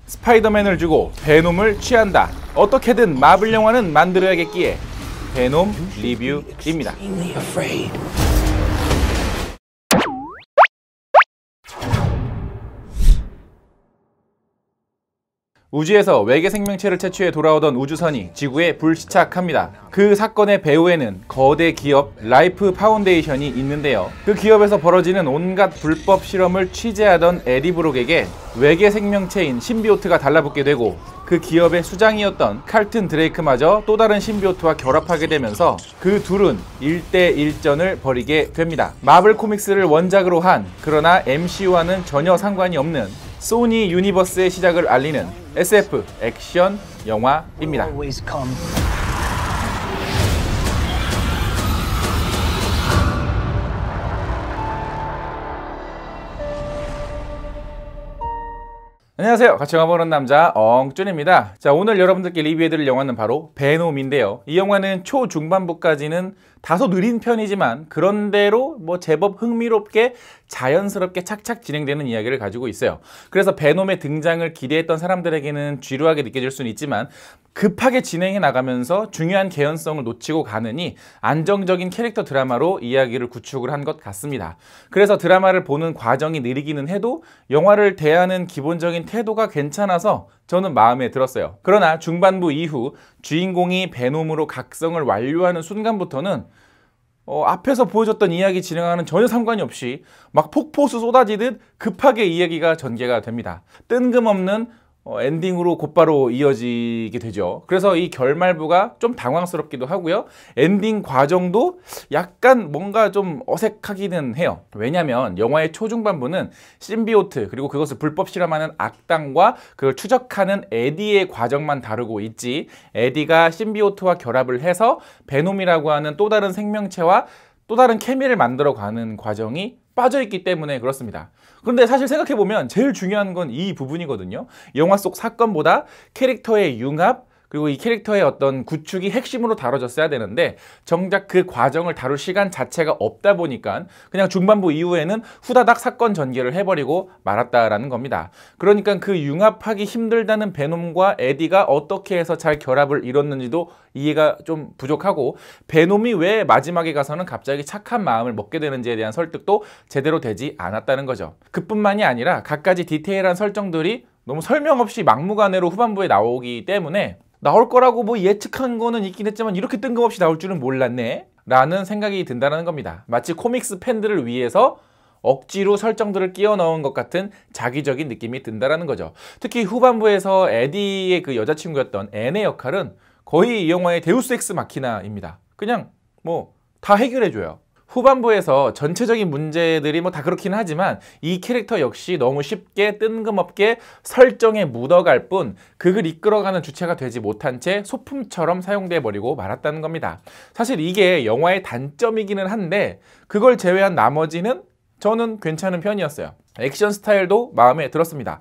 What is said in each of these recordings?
스파이더맨을 주고 베놈을 취한다. 어떻게든 마블 영화는 만들어야겠기에 베놈 리뷰입니다. 우주에서 외계 생명체를 채취해 돌아오던 우주선이 지구에 불시착합니다. 그 사건의 배후에는 거대 기업 라이프 파운데이션이 있는데요. 그 기업에서 벌어지는 온갖 불법 실험을 취재하던 에디 브록에게 외계 생명체인 신비오트가 달라붙게 되고, 그 기업의 수장이었던 칼튼 드레이크마저 또 다른 신비오트와 결합하게 되면서 그 둘은 1대1전을 벌이게 됩니다. 마블 코믹스를 원작으로 한, 그러나 MCU와는 전혀 상관이 없는 소니 유니버스의 시작을 알리는 SF 액션 영화입니다. 안녕하세요. 같이 영화 보는 남자 엉준입니다. 자, 오늘 여러분들께 리뷰해드릴 영화는 바로 베놈인데요. 이 영화는 초중반부까지는 다소 느린 편이지만 그런대로 제법 흥미롭게 자연스럽게 착착 진행되는 이야기를 가지고 있어요. 그래서 베놈의 등장을 기대했던 사람들에게는 지루하게 느껴질 수는 있지만 급하게 진행해 나가면서 중요한 개연성을 놓치고 가느니 안정적인 캐릭터 드라마로 이야기를 구축을 한 것 같습니다. 그래서 드라마를 보는 과정이 느리기는 해도 영화를 대하는 기본적인 태도가 괜찮아서 저는 마음에 들었어요. 그러나 중반부 이후 주인공이 베놈으로 각성을 완료하는 순간부터는 앞에서 보여줬던 이야기 진행하는 전혀 상관이 없이 막 폭포수 쏟아지듯 급하게 이야기가 전개가 됩니다. 뜬금없는 엔딩으로 곧바로 이어지게 되죠. 그래서 이 결말부가 좀 당황스럽기도 하고요. 엔딩 과정도 약간 뭔가 좀 어색하기는 해요. 왜냐면 영화의 초중반부는 신비오트 그리고 그것을 불법 실험하는 악당과 그걸 추적하는 에디의 과정만 다루고 있지, 에디가 신비오트와 결합을 해서 베놈이라고 하는 또 다른 생명체와 또 다른 케미를 만들어가는 과정이 빠져있기 때문에 그렇습니다. 그런데 사실 생각해보면 제일 중요한 건 이 부분이거든요. 영화 속 사건보다 캐릭터의 융합, 그리고 이 캐릭터의 어떤 구축이 핵심으로 다뤄졌어야 되는데 정작 그 과정을 다룰 시간 자체가 없다 보니까 그냥 중반부 이후에는 후다닥 사건 전개를 해버리고 말았다라는 겁니다. 그러니까 그 융합하기 힘들다는 베놈과 에디가 어떻게 해서 잘 결합을 이뤘는지도 이해가 좀 부족하고, 베놈이 왜 마지막에 가서는 갑자기 착한 마음을 먹게 되는지에 대한 설득도 제대로 되지 않았다는 거죠. 그뿐만이 아니라 갖가지 디테일한 설정들이 너무 설명 없이 막무가내로 후반부에 나오기 때문에 나올 거라고 예측한 거는 있긴 했지만 이렇게 뜬금없이 나올 줄은 몰랐네 라는 생각이 든다는 겁니다. 마치 코믹스 팬들을 위해서 억지로 설정들을 끼워 넣은 것 같은 자기적인 느낌이 든다는 거죠. 특히 후반부에서 에디의 그 여자친구였던 앤의 역할은 거의 이 영화의 데우스 엑스 마키나입니다. 그냥 다 해결해줘요. 후반부에서 전체적인 문제들이 다 그렇긴 하지만 이 캐릭터 역시 너무 쉽게 뜬금없게 설정에 묻어갈 뿐 그걸 이끌어가는 주체가 되지 못한 채 소품처럼 사용돼 버리고 말았다는 겁니다. 사실 이게 영화의 단점이기는 한데 그걸 제외한 나머지는 저는 괜찮은 편이었어요. 액션 스타일도 마음에 들었습니다.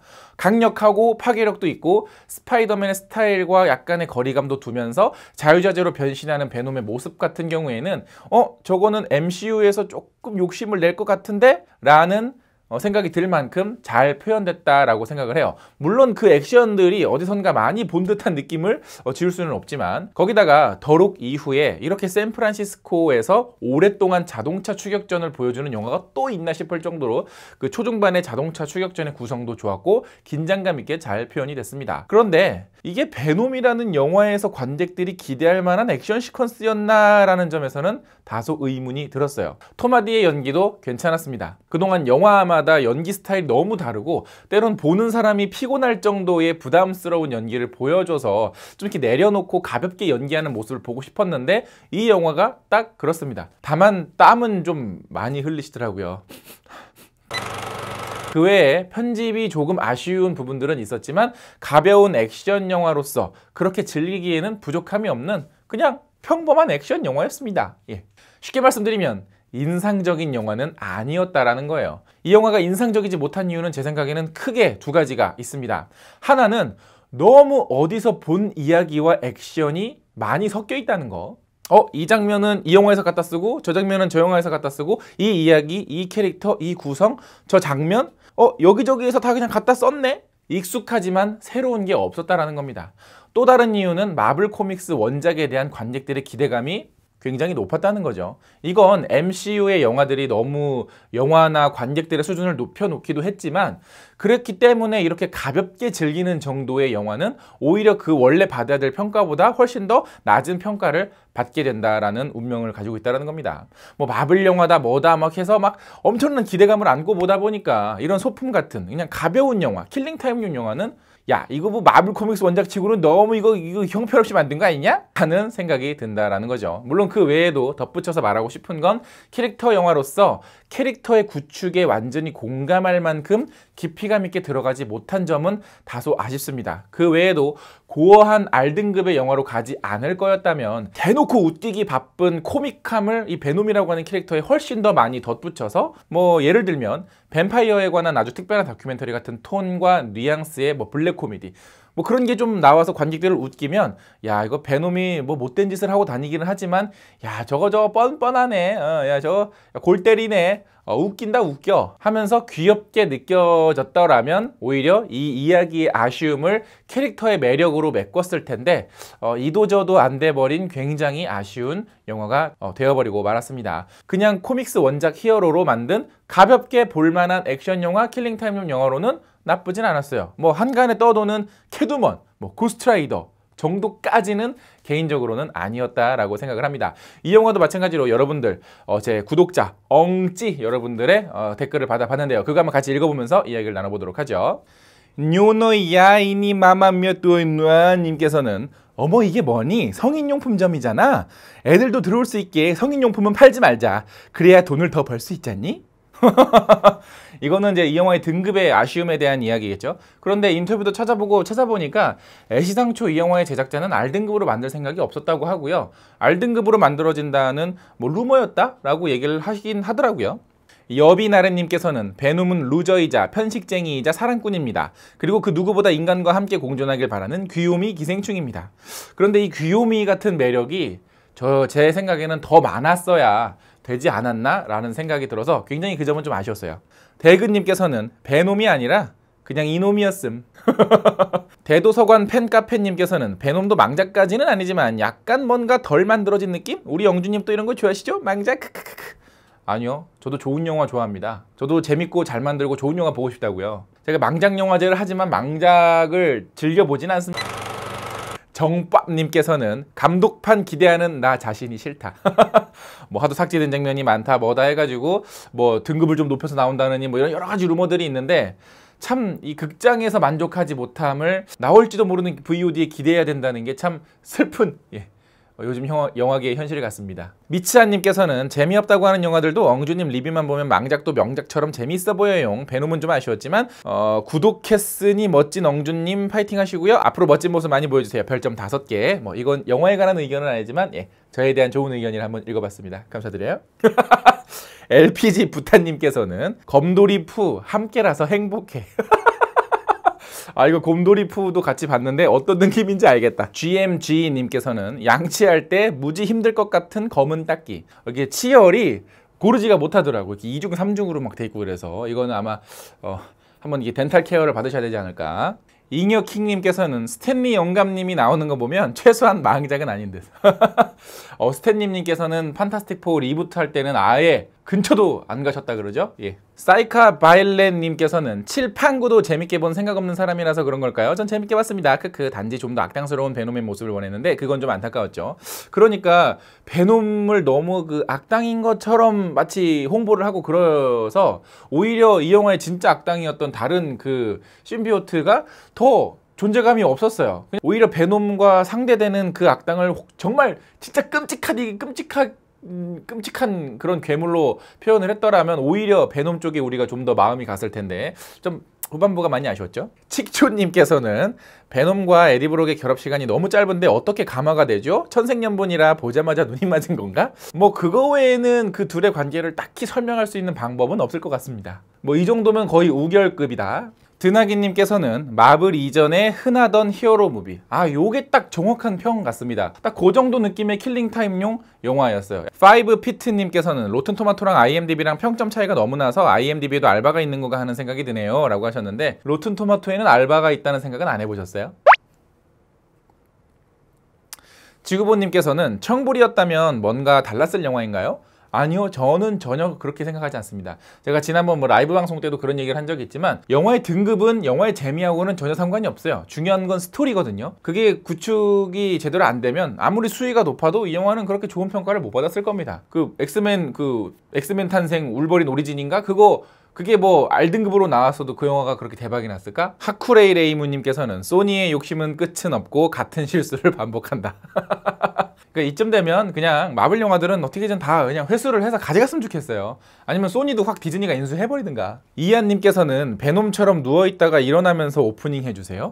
강력하고 파괴력도 있고 스파이더맨의 스타일과 약간의 거리감도 두면서 자유자재로 변신하는 베놈의 모습 같은 경우에는 저거는 MCU에서 조금 욕심을 낼 것 같은데? 라는 생각이 들 만큼 잘 표현됐다라고 생각을 해요. 물론 그 액션들이 어디선가 많이 본 듯한 느낌을 지울 수는 없지만, 거기다가 더록 이후에 이렇게 샌프란시스코에서 오랫동안 자동차 추격전을 보여주는 영화가 또 있나 싶을 정도로 그 초중반의 자동차 추격전의 구성도 좋았고 긴장감 있게 잘 표현이 됐습니다. 그런데 이게 베놈이라는 영화에서 관객들이 기대할 만한 액션 시퀀스였나 라는 점에서는 다소 의문이 들었어요. 톰 하디의 연기도 괜찮았습니다. 그동안 영화마다 연기 스타일이 너무 다르고 때론 보는 사람이 피곤할 정도의 부담스러운 연기를 보여줘서 좀 이렇게 내려놓고 가볍게 연기하는 모습을 보고 싶었는데 이 영화가 딱 그렇습니다. 다만 땀은 좀 많이 흘리시더라고요. 그 외에 편집이 조금 아쉬운 부분들은 있었지만 가벼운 액션 영화로서 그렇게 즐기기에는 부족함이 없는 그냥 평범한 액션 영화였습니다. 쉽게 말씀드리면 인상적인 영화는 아니었다라는 거예요. 이 영화가 인상적이지 못한 이유는 제 생각에는 크게 두 가지가 있습니다. 하나는 너무 어디서 본 이야기와 액션이 많이 섞여 있다는 거. 이 장면은 이 영화에서 갖다 쓰고 저 장면은 저 영화에서 갖다 쓰고 이 이야기, 이 캐릭터, 이 구성, 저 장면 여기저기에서 다 그냥 갖다 썼네? 익숙하지만 새로운 게 없었다라는 겁니다. 또 다른 이유는 마블 코믹스 원작에 대한 관객들의 기대감이 굉장히 높았다는 거죠. 이건 MCU의 영화들이 너무 영화나 관객들의 수준을 높여놓기도 했지만 그렇기 때문에 이렇게 가볍게 즐기는 정도의 영화는 오히려 그 원래 받아야 될 평가보다 훨씬 더 낮은 평가를 받게 된다라는 운명을 가지고 있다는 겁니다. 뭐 마블 영화다 뭐다 막 해서 막 엄청난 기대감을 안고 보다 보니까 이런 소품 같은 그냥 가벼운 영화, 킬링타임용 영화는 야 이거 뭐 마블 코믹스 원작치고는 너무 이거 형편없이 만든 거 아니냐? 하는 생각이 든다라는 거죠. 물론 그 외에도 덧붙여서 말하고 싶은 건 캐릭터 영화로서 캐릭터의 구축에 완전히 공감할 만큼 깊이감 있게 들어가지 못한 점은 다소 아쉽습니다. 그 외에도 고어한 R등급의 영화로 가지 않을 거였다면 대놓고 웃기기 바쁜 코믹함을 이 베놈이라고 하는 캐릭터에 훨씬 더 많이 덧붙여서 뭐 예를 들면 뱀파이어에 관한 아주 특별한 다큐멘터리 같은 톤과 뉘앙스의 뭐 블랙 코미디 뭐 그런 게 좀 나와서 관객들을 웃기면 야 이거 베놈이 뭐 못된 짓을 하고 다니기는 하지만 야 저거 뻔뻔하네 야 저거 골 때리네 웃긴다 웃겨 하면서 귀엽게 느껴졌더라면 오히려 이 이야기의 아쉬움을 캐릭터의 매력으로 메꿨을 텐데 이도저도 안 돼버린 굉장히 아쉬운 영화가 되어버리고 말았습니다. 그냥 코믹스 원작 히어로로 만든 가볍게 볼만한 액션 영화 킬링타임용 영화로는 나쁘진 않았어요. 뭐 한간에 떠도는 캐두먼, 뭐 고스트라이더 정도까지는 개인적으로는 아니었다라고 생각을 합니다. 이 영화도 마찬가지로 여러분들 제 구독자 엉찌 여러분들의 댓글을 받아봤는데요. 그거 한번 같이 읽어보면서 이야기를 나눠보도록 하죠. 뇨노야이니 마마며뚜누아 님께서는 어머 이게 뭐니? 성인용품점이잖아. 애들도 들어올 수 있게 성인용품은 팔지 말자. 그래야 돈을 더 벌 수 있잖니? 이거는 이제 이 영화의 등급의 아쉬움에 대한 이야기겠죠. 그런데 인터뷰도 찾아보니까 애시당초 이 영화의 제작자는 R등급으로 만들 생각이 없었다고 하고요. R등급으로 만들어진다는 뭐 루머였다라고 얘기를 하긴 하더라고요. 여비나래님께서는 베놈은 루저이자 편식쟁이이자 사랑꾼입니다. 그리고 그 누구보다 인간과 함께 공존하길 바라는 귀요미 기생충입니다. 그런데 이 귀요미 같은 매력이 제 생각에는 더 많았어야 되지 않았나? 라는 생각이 들어서 굉장히 그 점은 좀 아쉬웠어요. 대근님께서는 베놈이 아니라 그냥 이놈이었음. 대도서관 팬카페님께서는 베놈도 망작까지는 아니지만 약간 뭔가 덜 만들어진 느낌? 우리 영주님 또 이런 거 좋아하시죠? 망작? 아니요. 저도 좋은 영화 좋아합니다. 저도 재밌고 잘 만들고 좋은 영화 보고 싶다고요. 제가 망작 영화제를 하지만 망작을 즐겨보진 않습니다. 정밥님께서는 감독판 기대하는 나 자신이 싫다. 뭐 하도 삭제된 장면이 많다 뭐다 해가지고 뭐 등급을 좀 높여서 나온다느니 뭐 이런 여러 가지 루머들이 있는데 참 이 극장에서 만족하지 못함을 나올지도 모르는 VOD에 기대해야 된다는 게 참 슬픈 요즘 영화계의 현실 같습니다. 미치아님께서는 재미없다고 하는 영화들도 엉주님 리뷰만 보면 망작도 명작처럼 재미있어 보여요. 베놈은 좀 아쉬웠지만 구독했으니 멋진 엉주님 파이팅 하시고요. 앞으로 멋진 모습 많이 보여주세요. 별점 5개. 뭐 이건 영화에 관한 의견은 아니지만 저에 대한 좋은 의견을 한번 읽어봤습니다. 감사드려요. LPG 부탄님께서는 검돌이 푸 함께라서 행복해. 이거 곰돌이 푸도 같이 봤는데 어떤 느낌인지 알겠다. GMG님께서는 양치할 때 무지 힘들 것 같은 검은 닦기. 이게 치열이 고르지가 못하더라고. 이렇게 2중 3중으로 막 돼 있고 그래서 이거는 아마 한번 이게 덴탈 케어를 받으셔야 되지 않을까. 잉여킹님께서는 스탠리 영감님이 나오는 거 보면 최소한 망작은 아닌 듯. 스탠님께서는 판타스틱 4 리부트 할 때는 아예 근처도 안 가셨다 그러죠? 사이카 바일렌님께서는 7판구도 재밌게 본 생각 없는 사람이라서 그런 걸까요? 전 재밌게 봤습니다. 단지 좀 더 악당스러운 베놈의 모습을 원했는데 그건 좀 안타까웠죠. 그러니까 베놈을 너무 그 악당인 것처럼 마치 홍보를 하고 그래서 오히려 이 영화의 진짜 악당이었던 다른 그 심비오트가 더 존재감이 없었어요. 오히려 베놈과 상대되는 그 악당을 정말 진짜 끔찍한 그런 괴물로 표현을 했더라면 오히려 베놈 쪽에 우리가 좀 더 마음이 갔을 텐데 좀 후반부가 많이 아쉬웠죠. 칙초님께서는 베놈과 에디 브록의 결합 시간이 너무 짧은데 어떻게 감화가 되죠? 천생연분이라 보자마자 눈이 맞은 건가? 뭐 그거 외에는 그 둘의 관계를 딱히 설명할 수 있는 방법은 없을 것 같습니다. 뭐 이 정도면 거의 우결급이다. 드나기님께서는 마블 이전에 흔하던 히어로 무비. 요게 딱 정확한 평 같습니다. 딱 그 정도 느낌의 킬링타임용 영화였어요. 5피트님께서는 로튼토마토랑 IMDb랑 평점 차이가 너무 나서 IMDb에도 알바가 있는 건가 하는 생각이 드네요 라고 하셨는데, 로튼토마토에는 알바가 있다는 생각은 안 해보셨어요? 지구본님께서는 청불이었다면 뭔가 달랐을 영화인가요? 아니요, 저는 전혀 그렇게 생각하지 않습니다. 제가 지난번 라이브 방송 때도 그런 얘기를 한 적이 있지만, 영화의 등급은 영화의 재미하고는 전혀 상관이 없어요. 중요한 건 스토리거든요. 그게 구축이 제대로 안 되면 아무리 수위가 높아도 이 영화는 그렇게 좋은 평가를 못 받았을 겁니다. 엑스맨 탄생 울버린 오리진인가? 그게 뭐 R등급으로 나왔어도 그 영화가 그렇게 대박이 났을까? 하쿠레이 레이무님께서는 소니의 욕심은 끝은 없고 같은 실수를 반복한다. 그러니까 이쯤 되면 그냥 마블 영화들은 어떻게든 다 그냥 회수를 해서 가져갔으면 좋겠어요. 아니면 소니도 확 디즈니가 인수해버리든가. 이한님께서는 베놈처럼 누워있다가 일어나면서 오프닝 해주세요.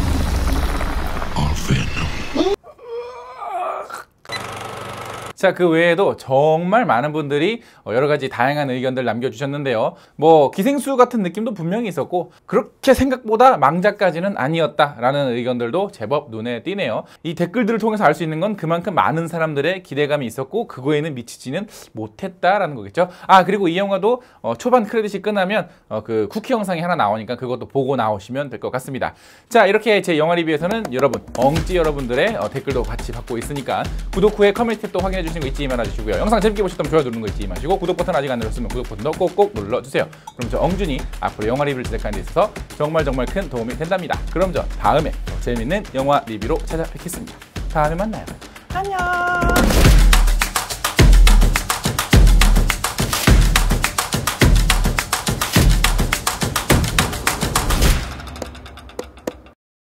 자, 그 외에도 정말 많은 분들이 여러 가지 다양한 의견들 남겨주셨는데요. 뭐 기생수 같은 느낌도 분명히 있었고, 그렇게 생각보다 망작까지는 아니었다라는 의견들도 제법 눈에 띄네요. 이 댓글들을 통해서 알 수 있는 건 그만큼 많은 사람들의 기대감이 있었고 그거에는 미치지는 못했다라는 거겠죠. 그리고 이 영화도 초반 크레딧이 끝나면 그 쿠키 영상이 하나 나오니까 그것도 보고 나오시면 될 것 같습니다. 자, 이렇게 제 영화 리뷰에서는 여러분, 엉찌 여러분들의 댓글도 같이 받고 있으니까 구독 후에 커뮤니티 또 확인해 주시는 거 잊지 말아주시고요. 영상 재밌게 보셨다면 좋아요 누르는 거 잊지 마시고, 구독 버튼 아직 안 눌렀으면 구독 버튼도 꼭꼭 눌러주세요. 그럼 저 엉준이 앞으로 영화 리뷰를 제작하는 데 있어서 정말 큰 도움이 된답니다. 그럼 저 다음에 더 재밌는 영화 리뷰로 찾아뵙겠습니다. 다음에 만나요. 안녕.